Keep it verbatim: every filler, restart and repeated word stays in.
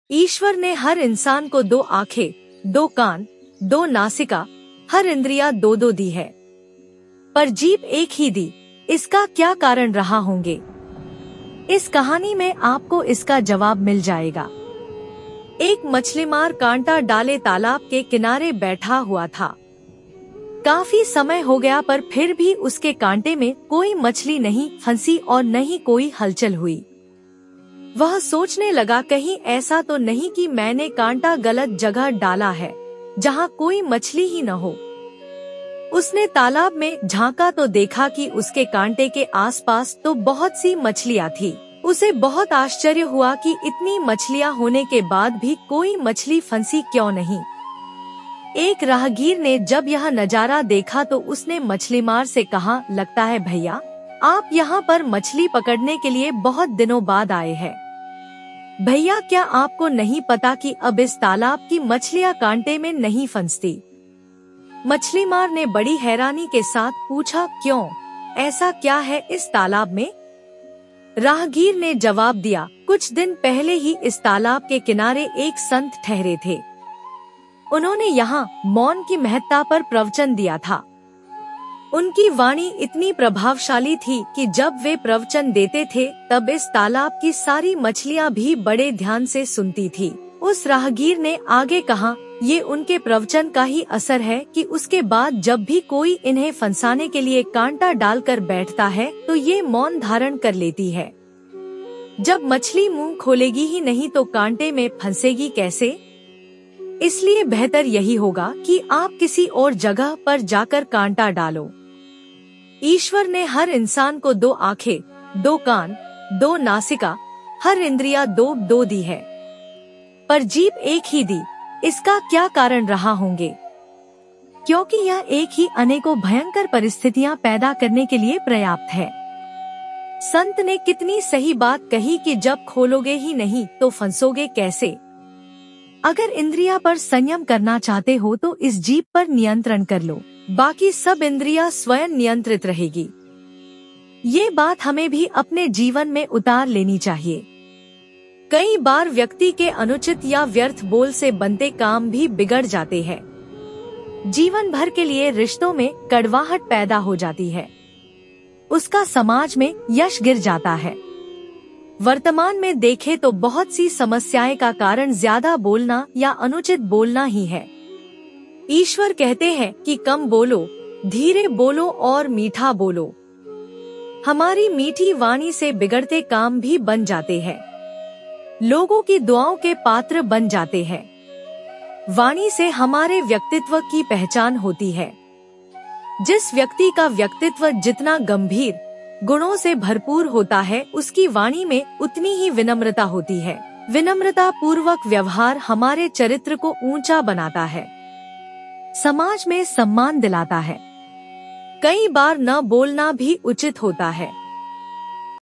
ईश्वर ने हर इंसान को दो आंखें, दो कान, दो नासिका, हर इंद्रिया दो दो दी है, पर जीभ एक ही दी। इसका क्या कारण रहा होंगे? इस कहानी में आपको इसका जवाब मिल जाएगा। एक मछलीमार कांटा डाले तालाब के किनारे बैठा हुआ था। काफी समय हो गया पर फिर भी उसके कांटे में कोई मछली नहीं फंसी और न ही कोई हलचल हुई। वह सोचने लगा, कहीं ऐसा तो नहीं कि मैंने कांटा गलत जगह डाला है जहां कोई मछली ही न हो। उसने तालाब में झांका तो देखा कि उसके कांटे के आसपास तो बहुत सी मछलियां थी। उसे बहुत आश्चर्य हुआ कि इतनी मछलियां होने के बाद भी कोई मछली फंसी क्यों नहीं। एक राहगीर ने जब यह नजारा देखा तो उसने मछलीमार से कहा, लगता है भैया आप यहाँ पर मछली पकड़ने के लिए बहुत दिनों बाद आए हैं। भैया क्या आपको नहीं पता कि अब इस तालाब की मछलियाँ कांटे में नहीं फंसती? मछलीमार ने बड़ी हैरानी के साथ पूछा, क्यों, ऐसा क्या है इस तालाब में? राहगीर ने जवाब दिया, कुछ दिन पहले ही इस तालाब के किनारे एक संत ठहरे थे। उन्होंने यहाँ मौन की महत्ता पर प्रवचन दिया था। उनकी वाणी इतनी प्रभावशाली थी कि जब वे प्रवचन देते थे तब इस तालाब की सारी मछलियां भी बड़े ध्यान से सुनती थी। उस राहगीर ने आगे कहा, ये उनके प्रवचन का ही असर है कि उसके बाद जब भी कोई इन्हें फंसाने के लिए कांटा डालकर बैठता है तो ये मौन धारण कर लेती है। जब मछली मुंह खोलेगी ही नहीं तो कांटे में फंसेगी कैसे? इसलिए बेहतर यही होगा कि आप किसी और जगह पर जाकर कांटा डालो। ईश्वर ने हर इंसान को दो आंखें, दो कान, दो नासिका, हर इंद्रिया दो दो दी है, पर जीभ एक ही दी। इसका क्या कारण रहा होंगे? क्योंकि यह एक ही अनेकों भयंकर परिस्थितियां पैदा करने के लिए पर्याप्त है। संत ने कितनी सही बात कही कि जब खोलोगे ही नहीं तो फंसोगे कैसे। अगर इंद्रिया पर संयम करना चाहते हो तो इस जीभ पर नियंत्रण कर लो, बाकी सब इंद्रिया स्वयं नियंत्रित रहेगी। ये बात हमें भी अपने जीवन में उतार लेनी चाहिए। कई बार व्यक्ति के अनुचित या व्यर्थ बोल से बनते काम भी बिगड़ जाते हैं। जीवन भर के लिए रिश्तों में कड़वाहट पैदा हो जाती है। उसका समाज में यश गिर जाता है। वर्तमान में देखें तो बहुत सी समस्याएं का कारण ज्यादा बोलना या अनुचित बोलना ही है। ईश्वर कहते हैं कि कम बोलो, धीरे बोलो और मीठा बोलो। हमारी मीठी वाणी से बिगड़ते काम भी बन जाते हैं, लोगों की दुआओं के पात्र बन जाते हैं। वाणी से हमारे व्यक्तित्व की पहचान होती है। जिस व्यक्ति का व्यक्तित्व जितना गंभीर गुणों से भरपूर होता है उसकी वाणी में उतनी ही विनम्रता होती है। विनम्रता पूर्वक व्यवहार हमारे चरित्र को ऊंचा बनाता है, समाज में सम्मान दिलाता है। कई बार न बोलना भी उचित होता है।